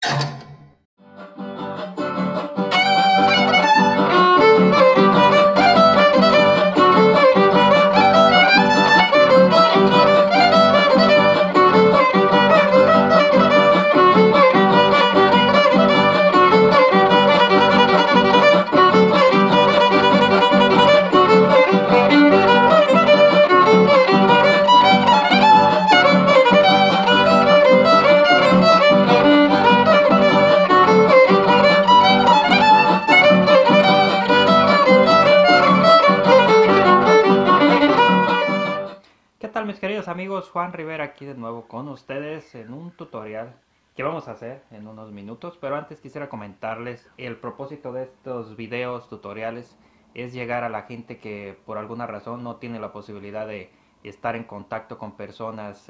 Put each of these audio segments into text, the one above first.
¿Qué tal, mis queridos amigos? Juan Rivera aquí de nuevo con ustedes en un tutorial que vamos a hacer en unos minutos, pero antes quisiera comentarles el propósito de estos videos tutoriales es llegar a la gente que por alguna razón no tiene la posibilidad de estar en contacto con personas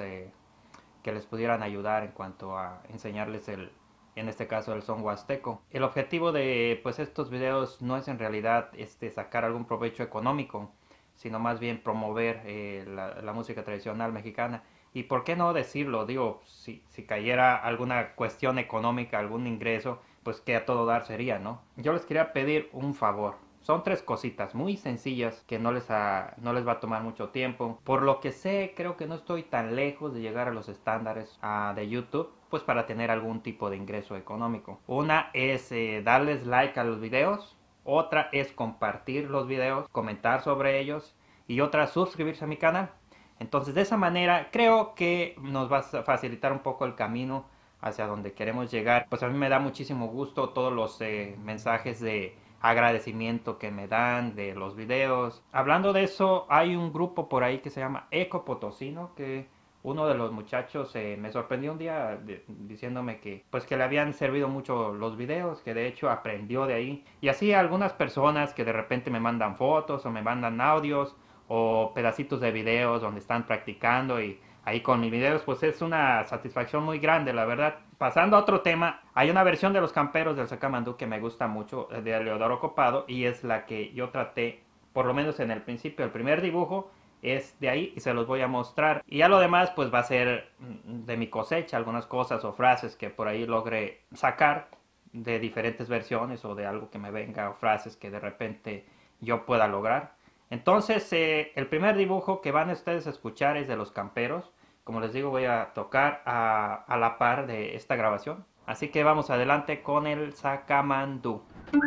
que les pudieran ayudar en cuanto a enseñarles en este caso el son huasteco. El objetivo de pues estos videos no es en realidad sacar algún provecho económico, sino más bien promover la música tradicional mexicana. Y por qué no decirlo, digo, si cayera alguna cuestión económica, algún ingreso, pues que a todo dar sería, ¿no? Yo les quería pedir un favor. Son tres cositas muy sencillas que no les va a tomar mucho tiempo. Por lo que sé, creo que no estoy tan lejos de llegar a los estándares de YouTube, pues para tener algún tipo de ingreso económico. Una es darles like a los videos. Otra es compartir los videos, comentar sobre ellos. Y otra, suscribirse a mi canal. Entonces, de esa manera, creo que nos va a facilitar un poco el camino hacia donde queremos llegar. Pues a mí me da muchísimo gusto todos los mensajes de agradecimiento que me dan de los videos. Hablando de eso, hay un grupo por ahí que se llama Eco Potosino, que uno de los muchachos me sorprendió un día diciéndome que pues que le habían servido mucho los videos, que de hecho aprendió de ahí. Y así algunas personas que de repente me mandan fotos o me mandan audios o pedacitos de videos donde están practicando y ahí con mis videos, pues es una satisfacción muy grande, la verdad. Pasando a otro tema, hay una versión de Los Camperos del Sacamandú que me gusta mucho, de Leodoro Copado, y es la que yo traté, por lo menos en el principio, el primer dibujo es de ahí y se los voy a mostrar. Y ya lo demás pues va a ser de mi cosecha, algunas cosas o frases que por ahí logre sacar de diferentes versiones o de algo que me venga o frases que de repente yo pueda lograr. Entonces, el primer dibujo que van ustedes a escuchar es de Los Camperos. Como les digo, voy a tocar a la par de esta grabación. Así que vamos adelante con el Sacamandú.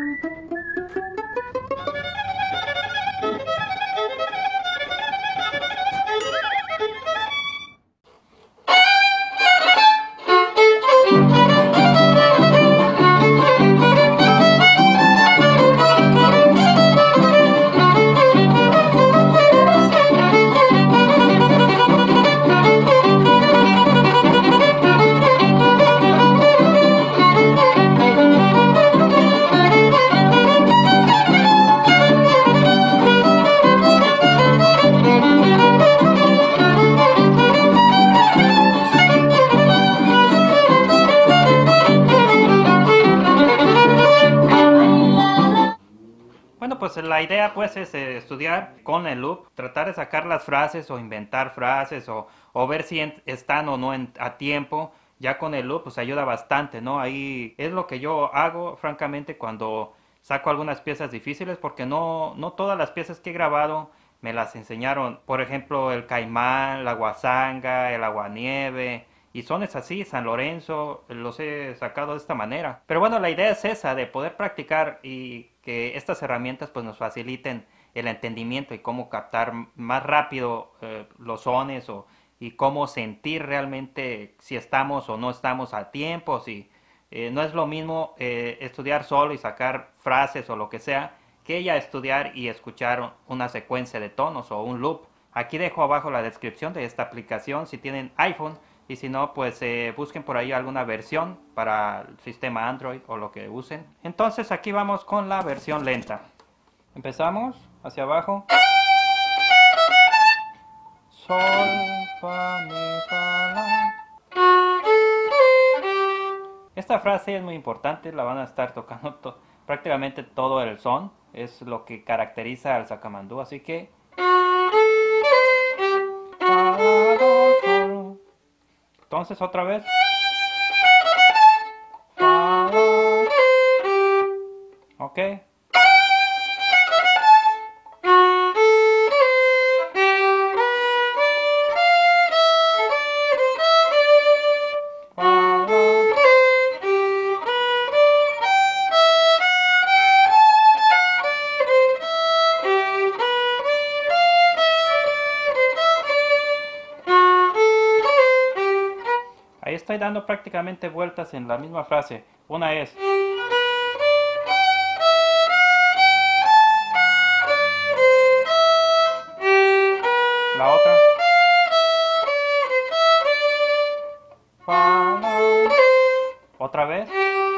Bueno, pues la idea pues es estudiar con el loop, tratar de sacar las frases o inventar frases o ver si están o no a tiempo. Ya con el loop pues ayuda bastante, ¿no? Ahí es lo que yo hago francamente cuando saco algunas piezas difíciles porque no todas las piezas que he grabado me las enseñaron. Por ejemplo, el Caimán, la Guasanga, el Aguanieve y sones así, San Lorenzo, los he sacado de esta manera. Pero bueno, la idea es esa, de poder practicar y que estas herramientas pues nos faciliten el entendimiento y cómo captar más rápido los sones y cómo sentir realmente si estamos o no estamos a tiempo, si no es lo mismo estudiar solo y sacar frases o lo que sea, que ya estudiar y escuchar una secuencia de tonos o un loop. Aquí dejo abajo la descripción de esta aplicación si tienen iPhone y si no, pues busquen por ahí alguna versión para el sistema Android o lo que usen. Entonces aquí vamos con la versión lenta. Empezamos hacia abajo. Sol, fa, mi, fa, la. Esta frase es muy importante, la van a estar tocando prácticamente todo el son. Es lo que caracteriza al Sacamandú, así que... Entonces otra vez. Fa, Ok. Ahí estoy dando prácticamente vueltas en la misma frase. Una es... La otra... Otra vez...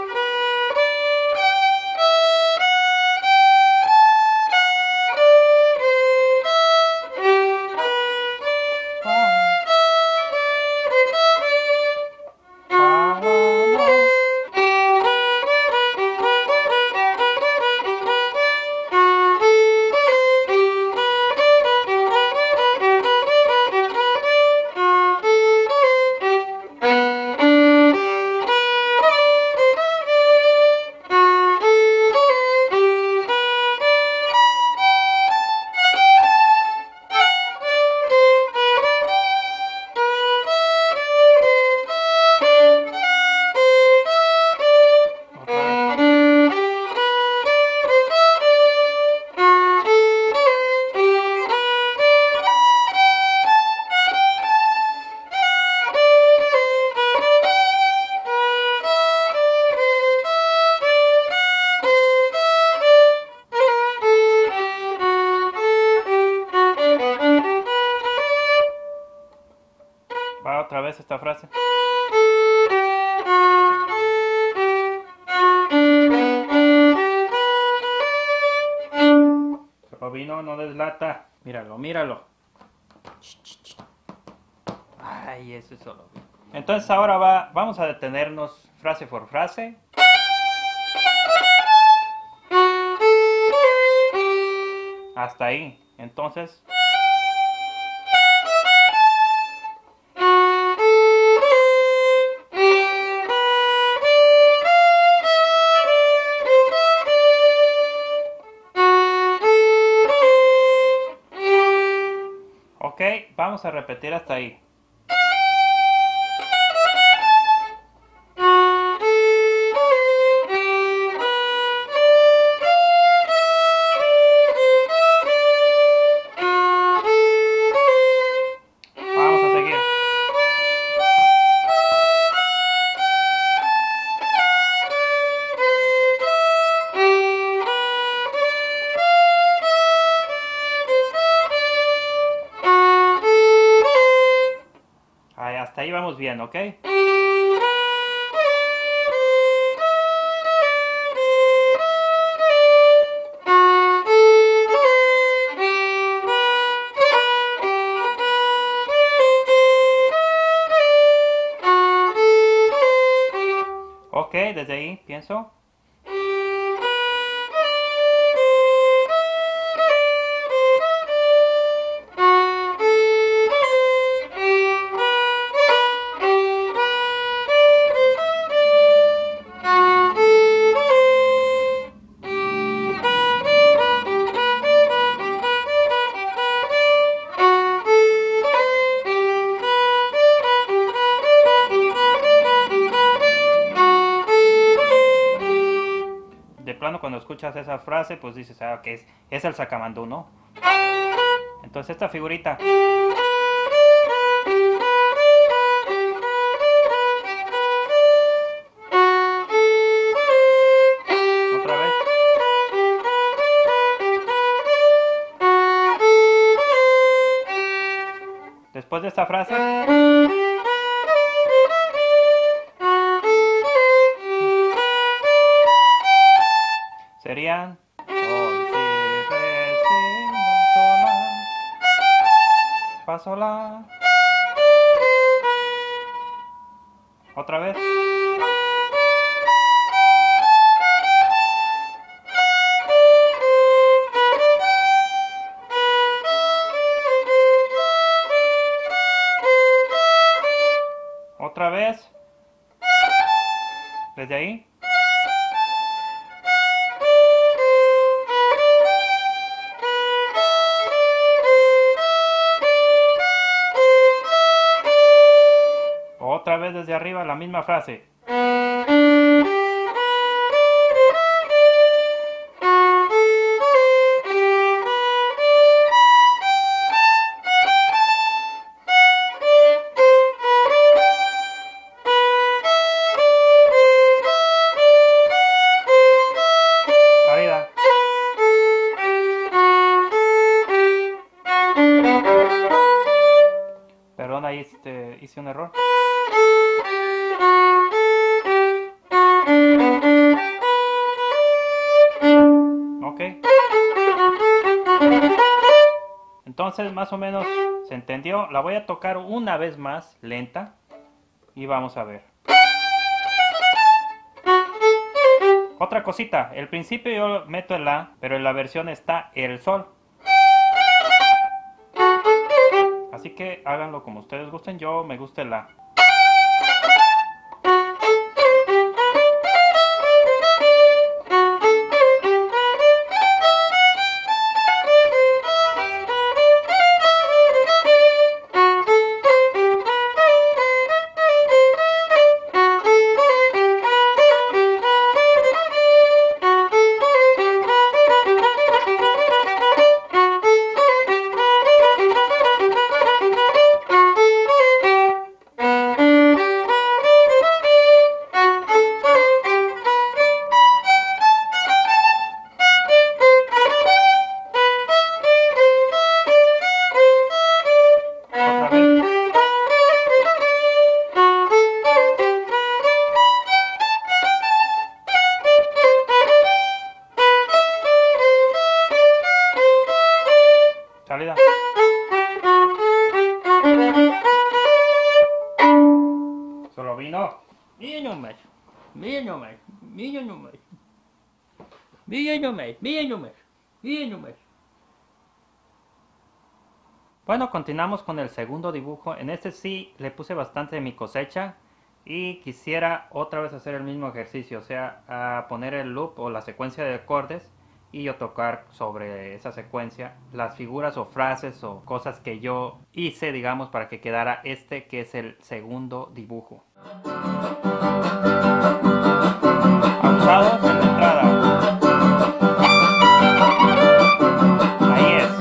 Va otra vez esta frase. Pero vino, no deslata. Míralo, míralo. Ay, eso es solo. Entonces ahora vamos a detenernos frase por frase. Hasta ahí. Entonces... Ok, vamos a repetir hasta ahí. Vamos a seguir. Ay, hasta ahí vamos bien, ¿ok? Ok, desde ahí pienso. De plano cuando escuchas esa frase, pues dices, ah, ok, es el sacamandú, ¿no? Entonces esta figurita. Otra vez. Después de esta frase. Serían sol, si, re, si, do, la, fa, sol, la. Otra vez. Otra vez. Desde ahí. Otra vez desde arriba la misma frase. Salida. Perdón, ahí hice un error. Ok. Entonces, más o menos se entendió. La voy a tocar una vez más, lenta. Y vamos a ver. Otra cosita. El principio yo meto el La, pero en la versión está el Sol. Así que háganlo como ustedes gusten. Yo me gusta el La. Salida. Solo vino. Bien nomás. Bien nomás. Bien nomás. Bien nomás. Bien nomás. Bien nomás. Bueno, continuamos con el segundo dibujo. En este sí le puse bastante de mi cosecha. Y quisiera otra vez hacer el mismo ejercicio. O sea, a poner el loop o la secuencia de acordes. Y yo tocar sobre esa secuencia las figuras o frases o cosas que yo hice, digamos, para que quedara este que es el segundo dibujo. Abusados en la entrada. Ahí es.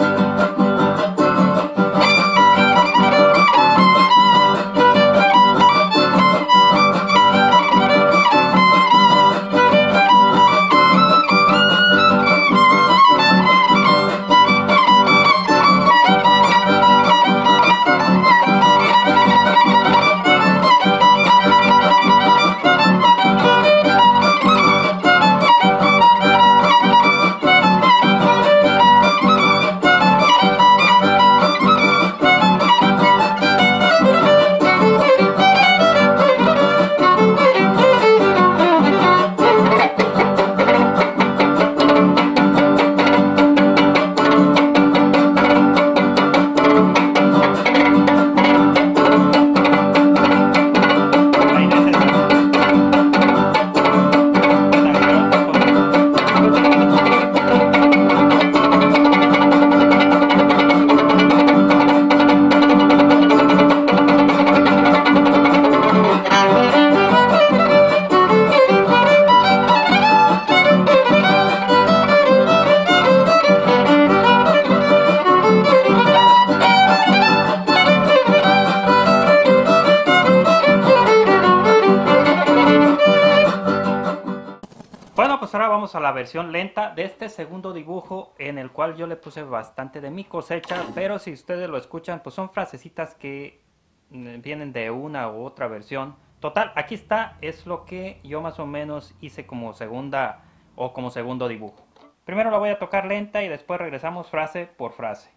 Bueno, pues ahora vamos a la versión lenta de este segundo dibujo en el cual yo le puse bastante de mi cosecha, pero si ustedes lo escuchan, pues son frasecitas que vienen de una u otra versión. Total, aquí está, es lo que yo más o menos hice como segunda o como segundo dibujo. Primero la voy a tocar lenta y después regresamos frase por frase.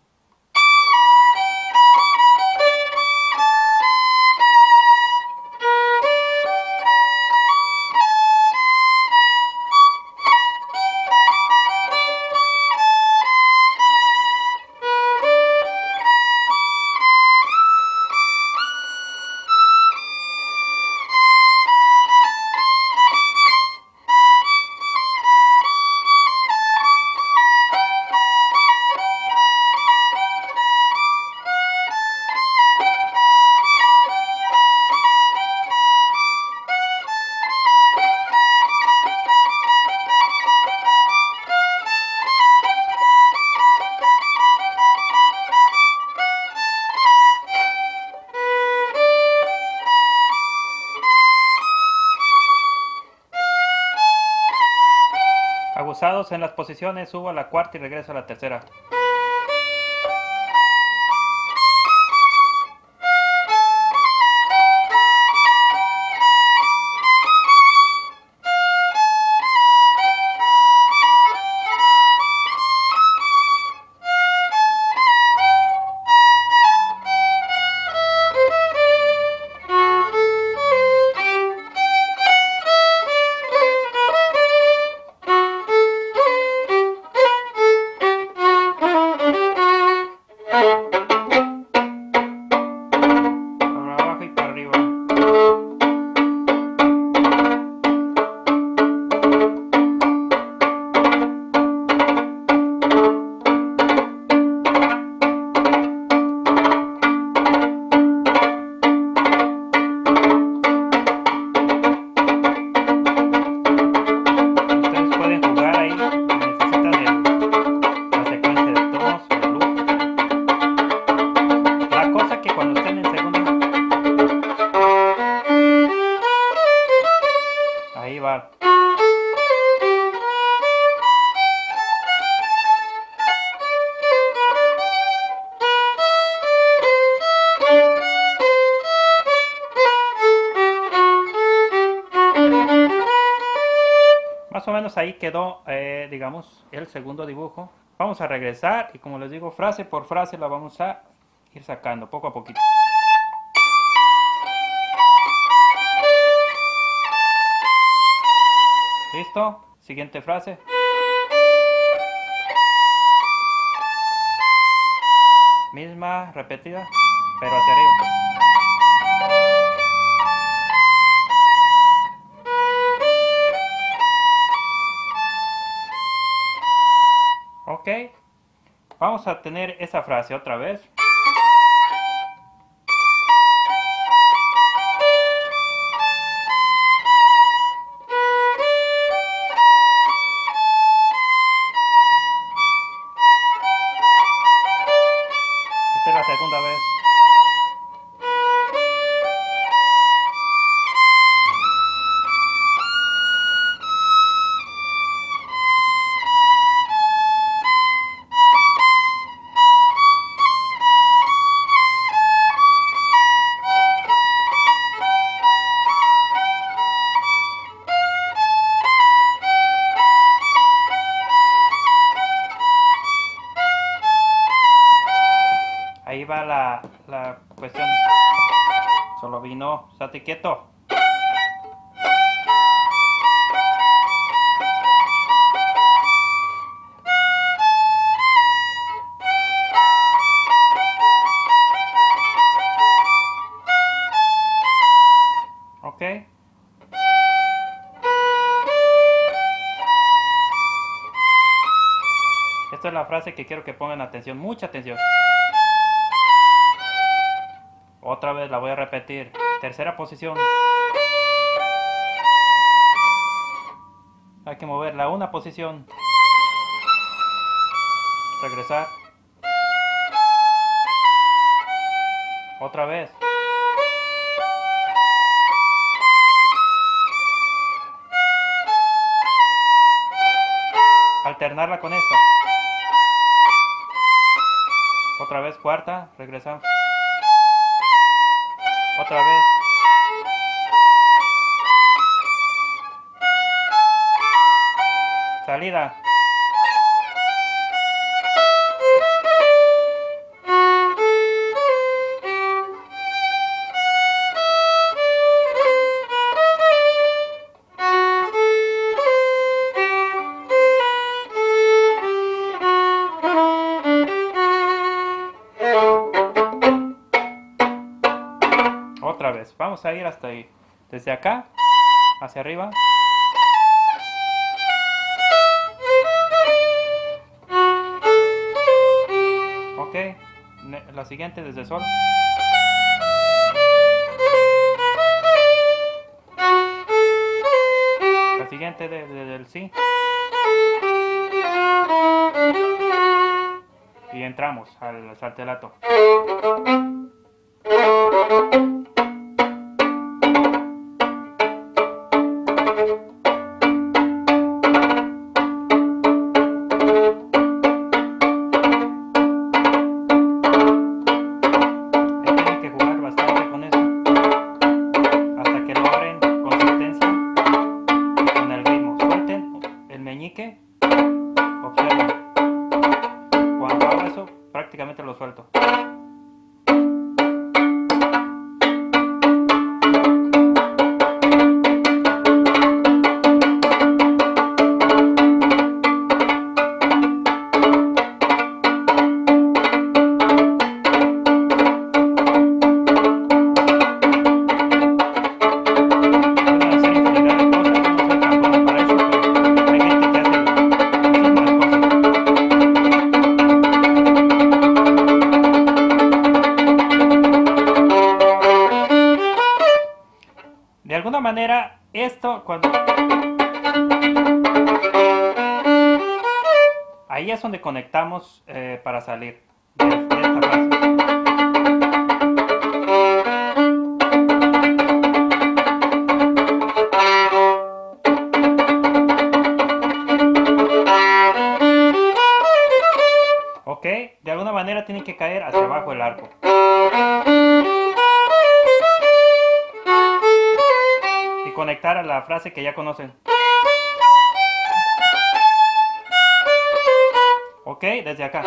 pausados en las posiciones, subo a la cuarta y regreso a la tercera. Más o menos ahí quedó, digamos, el segundo dibujo. Vamos a regresar y como les digo, frase por frase la vamos a ir sacando poco a poquito. ¿Listo? Siguiente frase. Misma, repetida, pero hacia arriba. Ok, vamos a tener esa frase otra vez. Esta es la segunda vez. Ahí va la cuestión. Solo vino, estate quieto. Ok. Esta es la frase que quiero que pongan atención, mucha atención. Otra vez la voy a repetir. Tercera posición. Hay que moverla una posición. Regresar. Otra vez. Alternarla con esta. Otra vez cuarta. Regresamos. Otra vez. Salida. Otra vez. Vamos a ir hasta ahí. Desde acá hacia arriba. Ok. La siguiente desde sol. La siguiente desde el si. Y entramos al saltelato. meñique. Observen. Cuando hago eso, prácticamente lo suelto. De alguna manera, esto cuando... Ahí es donde conectamos para salir de esta frase. Ok, de alguna manera tiene que caer hacia abajo el arco. Conectar a la frase que ya conocen. Ok, desde acá.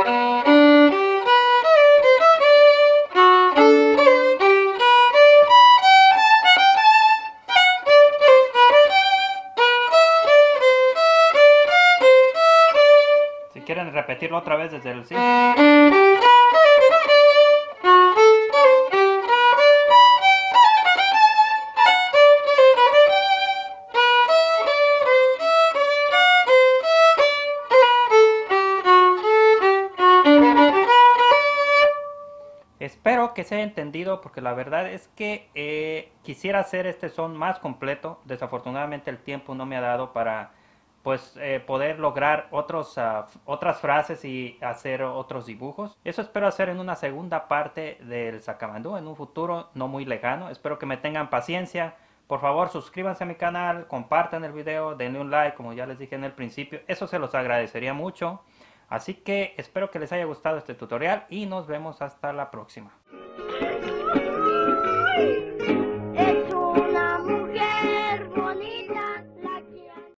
Si quieren repetirlo otra vez desde el sí. Espero que se haya entendido porque la verdad es que quisiera hacer este son más completo. Desafortunadamente el tiempo no me ha dado para pues poder lograr otras frases y hacer otros dibujos. Eso espero hacer en una segunda parte del Sacamandú en un futuro no muy lejano. Espero que me tengan paciencia. Por favor, suscríbanse a mi canal, compartan el video, denle un like como ya les dije en el principio. Eso se los agradecería mucho. Así que espero que les haya gustado este tutorial y nos vemos hasta la próxima.